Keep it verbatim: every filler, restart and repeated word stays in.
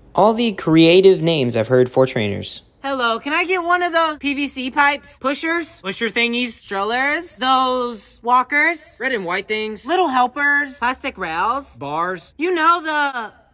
All the creative names I've heard for trainers. Hello, can I get one of those P V C pipes? Pushers? Pusher thingies? Strollers? Those walkers? Red and white things. Little helpers? Plastic rails? Bars. You know the...